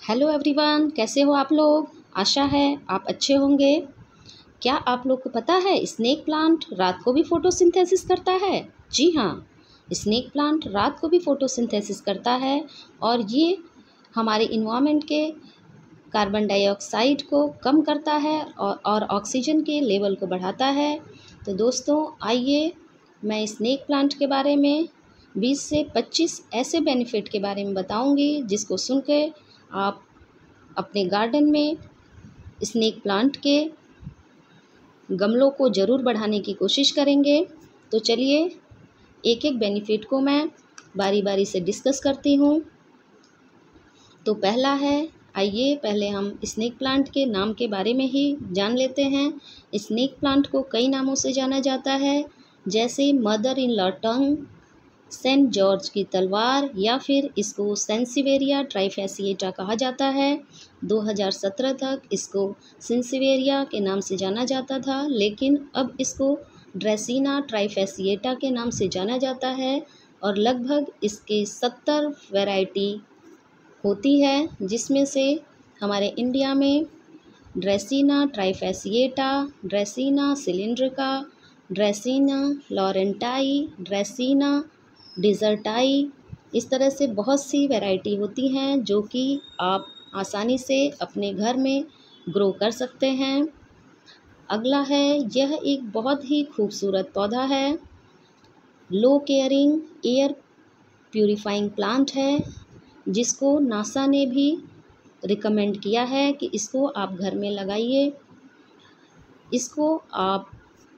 Hello everyone, कैसे हो आप लोग। आशा है आप अच्छे होंगे। क्या आप लोग को पता है स्नेक प्लांट रात को भी फोटोसिंथेसिस करता है। जी हाँ, स्नेक प्लांट रात को भी फोटोसिंथेसिस करता है और ये हमारे इन्वायरमेंट के कार्बन डाइऑक्साइड को कम करता है और ऑक्सीजन के लेवल को बढ़ाता है। तो दोस्तों आइए मैं स्नेक प्लांट के बारे में 20 से 25 ऐसे बेनिफिट के बारे में बताऊंगी जिसको सुन के आप अपने गार्डन में स्नेक प्लांट के गमलों को ज़रूर बढ़ाने की कोशिश करेंगे। तो चलिए एक एक बेनिफिट को मैं बारी बारी से डिस्कस करती हूँ। तो पहला है, आइए पहले हम स्नेक प्लांट के नाम के बारे में ही जान लेते हैं। स्नेक प्लांट को कई नामों से जाना जाता है, जैसे mother in law tongue, saint George की तलवार, या फिर इसको सेंसिवेरिया ट्राइफेसिएटा कहा जाता है। 2017 तक इसको सेंसिवेरिया के नाम से जाना जाता था, लेकिन अब इसको ड्रेसिना ट्राइफेसिएटा के नाम से जाना जाता है और लगभग इसके 70 वैरायटी होती है, जिसमें से हमारे इंडिया में ड्रेसिना ट्राइफेसिएटा, ड्रेसिना सिलिंड्रिका, ड्रेसिना लॉरेंटाई, ड्रेसिना डिज़र्टाई, इस तरह से बहुत सी वैरायटी होती हैं जो कि आप आसानी से अपने घर में ग्रो कर सकते हैं। अगला है, यह एक बहुत ही खूबसूरत पौधा है। Low caring air purifying plant है, जिसको नासा ने भी रिकमेंड किया है कि इसको आप घर में लगाइए। इसको आप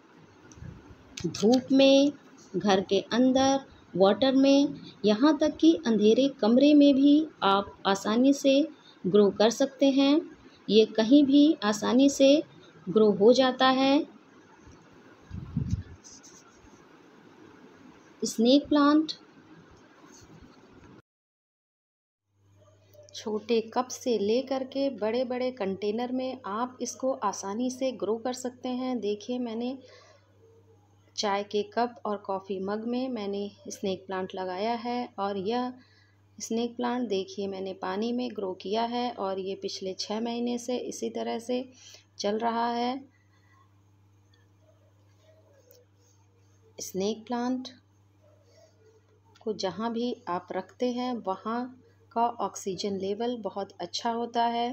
धूप में, घर के अंदर, वाटर में, यहाँ तक कि अंधेरे कमरे में भी आप आसानी से ग्रो कर सकते हैं। ये कहीं भी आसानी से ग्रो हो जाता है। स्नेक प्लांट छोटे कप से लेकर के बड़े बड़े कंटेनर में आप इसको आसानी से ग्रो कर सकते हैं। देखिए, मैंने चाय के कप और कॉफ़ी मग में मैंने स्नेक प्लांट लगाया है और यह स्नेक प्लांट देखिए मैंने पानी में ग्रो किया है और ये पिछले 6 महीने से इसी तरह से चल रहा है। स्नेक प्लांट को जहाँ भी आप रखते हैं वहाँ का ऑक्सीजन लेवल बहुत अच्छा होता है।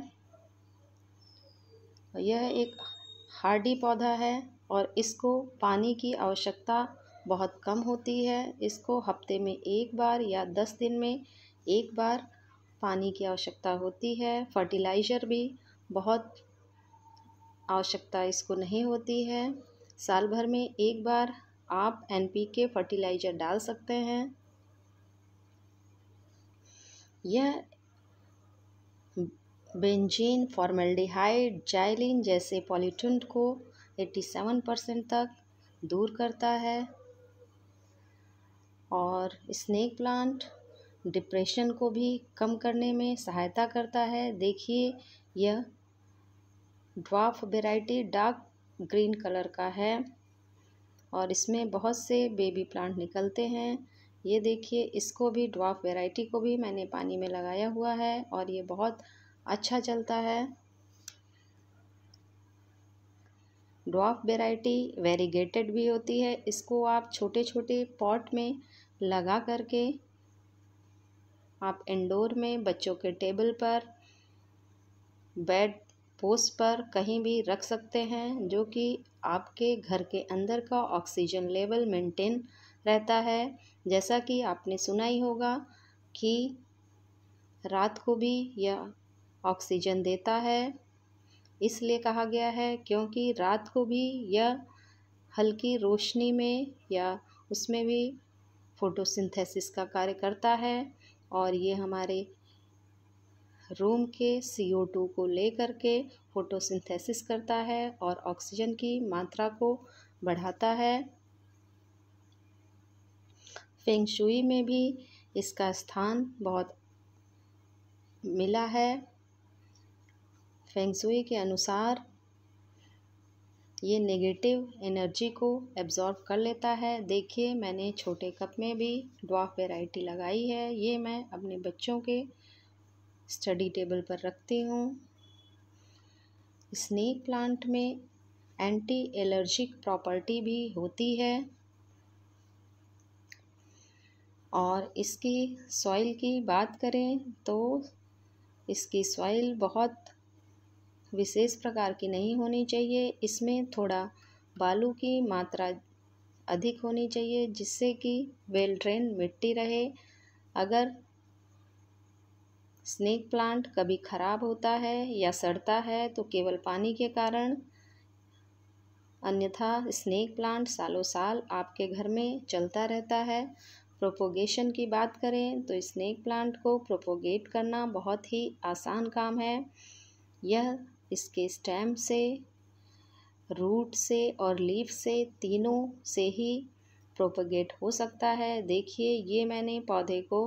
यह एक हार्डी पौधा है और इसको पानी की आवश्यकता बहुत कम होती है। इसको हफ्ते में एक बार या 10 दिन में एक बार पानी की आवश्यकता होती है। फर्टिलाइज़र भी बहुत आवश्यकता इसको नहीं होती है। साल भर में एक बार आप NPK फर्टिलाइज़र डाल सकते हैं। यह बेंजीन, फॉर्मेल्डिहाइड, जाइलिन जैसे पॉल्यूटेंट को 87% तक दूर करता है और स्नेक प्लांट डिप्रेशन को भी कम करने में सहायता करता है। देखिए, यह dwarf variety dark green colour का है और इसमें बहुत से बेबी प्लांट निकलते हैं। ये देखिए, इसको भी ड्वार्फ वैरायटी को भी मैंने पानी में लगाया हुआ है और ये बहुत अच्छा चलता है। ड्वार्फ वैरायटी वेरीगेटेड भी होती है। इसको आप छोटे छोटे पॉट में लगा करके आप इंडोर में बच्चों के टेबल पर, बेड पोस्ट पर कहीं भी रख सकते हैं, जो कि आपके घर के अंदर का ऑक्सीजन लेवल मेंटेन रहता है। जैसा कि आपने सुना ही होगा कि रात को भी यह ऑक्सीजन देता है, इसलिए कहा गया है क्योंकि रात को भी यह हल्की रोशनी में या उसमें भी फोटोसिंथेसिस का कार्य करता है और ये हमारे रूम के CO2 को लेकर के फोटोसिंथेसिस करता है और ऑक्सीजन की मात्रा को बढ़ाता है। फेंग शुई में भी इसका स्थान बहुत मिला है। फेंग शुई के अनुसार ये नेगेटिव एनर्जी को एब्जॉर्ब कर लेता है। देखिए, मैंने छोटे कप में भी ड्वार्फ वैरायटी लगाई है। ये मैं अपने बच्चों के स्टडी टेबल पर रखती हूँ। स्नेक प्लांट में एंटी एलर्जिक प्रॉपर्टी भी होती है और इसकी सॉइल की बात करें तो इसकी सॉइल बहुत विशेष प्रकार की नहीं होनी चाहिए। इसमें थोड़ा बालू की मात्रा अधिक होनी चाहिए जिससे कि वेल ड्रेन मिट्टी रहे। अगर स्नेक प्लांट कभी खराब होता है या सड़ता है तो केवल पानी के कारण, अन्यथा स्नेक प्लांट सालों साल आपके घर में चलता रहता है। प्रोपोगेशन की बात करें तो स्नेक प्लांट को प्रोपोगेट करना बहुत ही आसान काम है। यह इसके स्टेम से, रूट से और लीफ से, तीनों से ही प्रोपोगेट हो सकता है। देखिए ये मैंने पौधे को,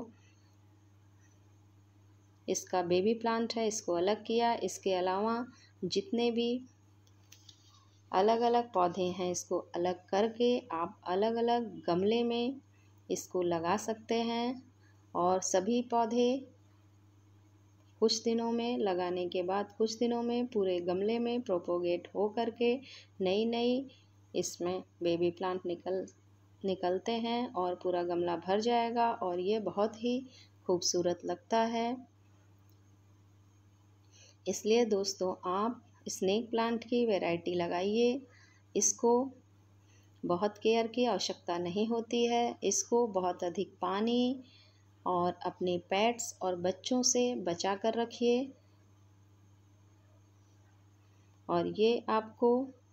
इसका बेबी प्लांट है, इसको अलग किया। इसके अलावा जितने भी अलग अलग पौधे हैं इसको अलग करके आप अलग अलग गमले में इसको लगा सकते हैं और सभी पौधे कुछ दिनों में लगाने के बाद कुछ दिनों में पूरे गमले में प्रोपोगेट हो करके नई नई इसमें बेबी प्लांट निकलते हैं और पूरा गमला भर जाएगा और ये बहुत ही खूबसूरत लगता है। इसलिए दोस्तों आप स्नेक प्लांट की वैरायटी लगाइए। इसको बहुत केयर की आवश्यकता नहीं होती है। इसको बहुत अधिक पानी और अपने पेट्स और बच्चों से बचा कर रखिए और ये आपको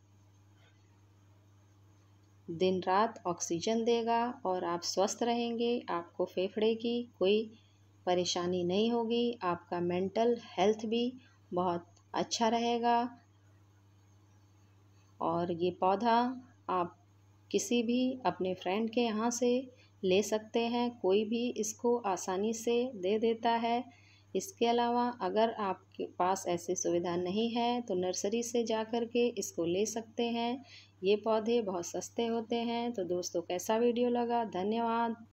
दिन रात ऑक्सीजन देगा और आप स्वस्थ रहेंगे। आपको फेफड़े की कोई परेशानी नहीं होगी। आपका मेंटल हेल्थ भी बहुत अच्छा रहेगा और ये पौधा आप किसी भी अपने फ्रेंड के यहाँ से ले सकते हैं। कोई भी इसको आसानी से दे देता है। इसके अलावा अगर आपके पास ऐसी सुविधा नहीं है तो नर्सरी से जा कर के इसको ले सकते हैं। ये पौधे बहुत सस्ते होते हैं। तो दोस्तों कैसा वीडियो लगा? धन्यवाद।